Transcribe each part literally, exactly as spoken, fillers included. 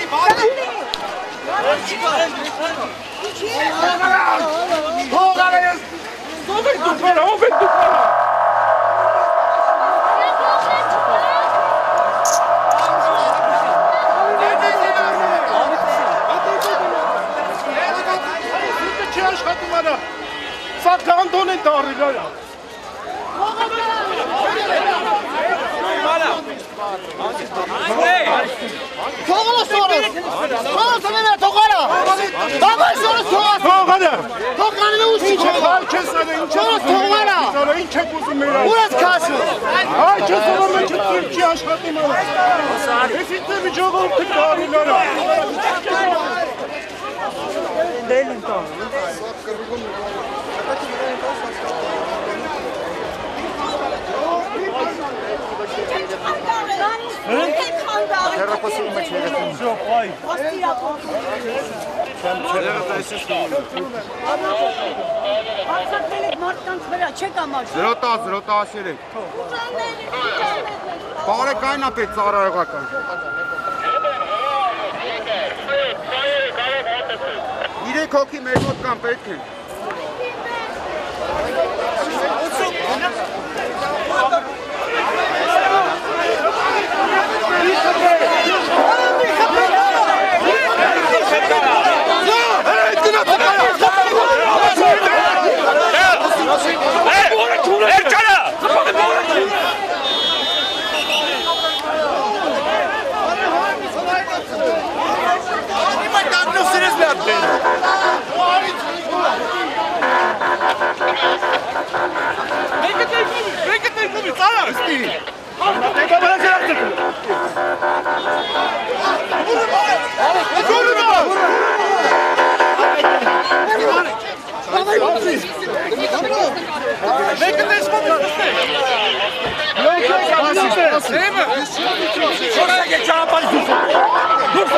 Zrota, zrota şerek. Pare kaynat et saraya kakan. İre koki mevcut kampetki. Şuraya geç çarpan. Dur.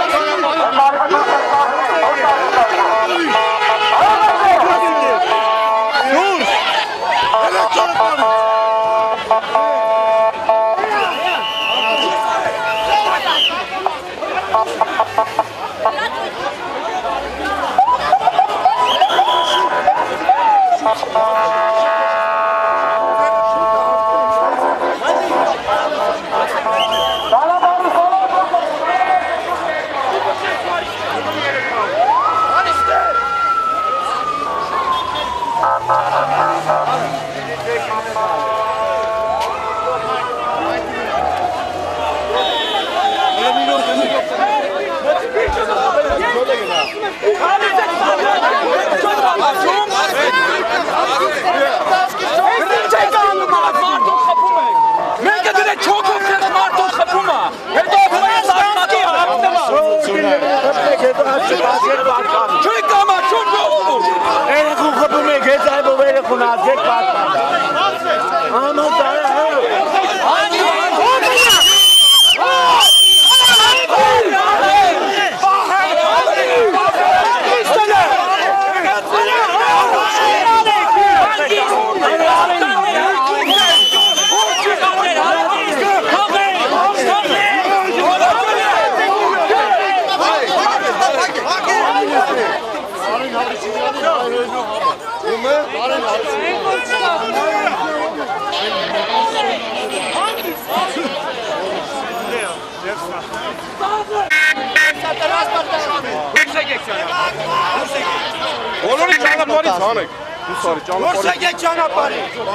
Bursa geç çanaparı.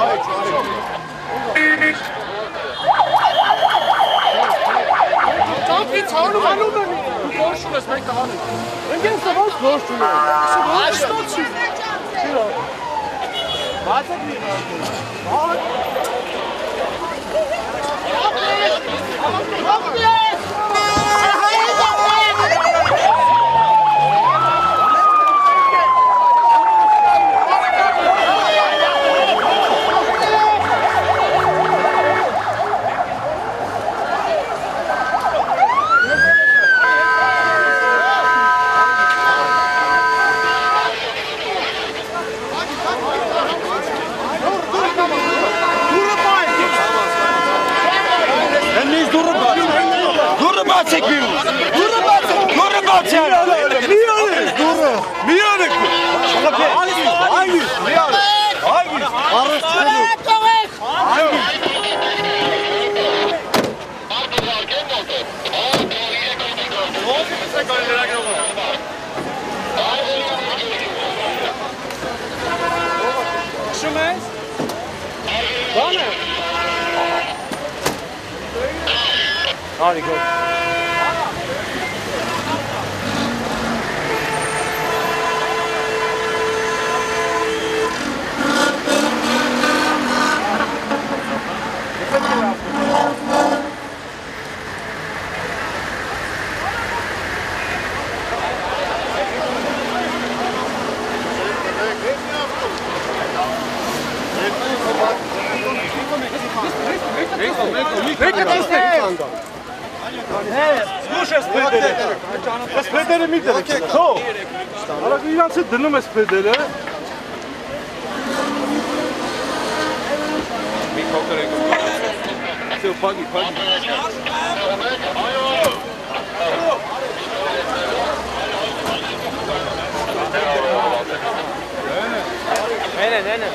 Tam bir tanrı var mı? Boş respekt daha nicht. Dann geht's da was los, du. Was stutzt du? Wartet mir. Warte. Durun basık bir. Durun basık. Durun. Շում ես։ Բան է։ Արի գոհ։ Մեկը տեսնեք։ Слушай, спредերը։ Սպեդերը մի դրեք։ Թո։ Արա իրանց հետ դնում է սպեդերը։ Մի փոքր եք։ Всё, փագի, փագի։ Նենե, նենե։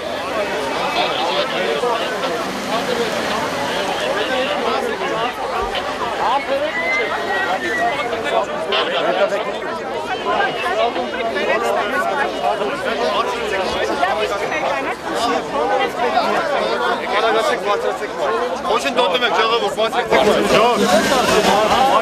Очень դոտում եք, ժողովուրդ, բացեք։